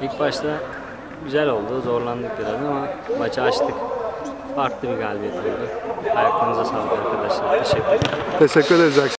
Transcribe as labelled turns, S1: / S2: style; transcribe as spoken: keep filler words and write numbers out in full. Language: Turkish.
S1: İlk başta güzel oldu, zorlandık biraz ama maçı açtık. Farklı bir galibiyet oldu. Ayaklarınıza sağlık arkadaşlar. Teşekkür ederim.
S2: Teşekkür ederiz.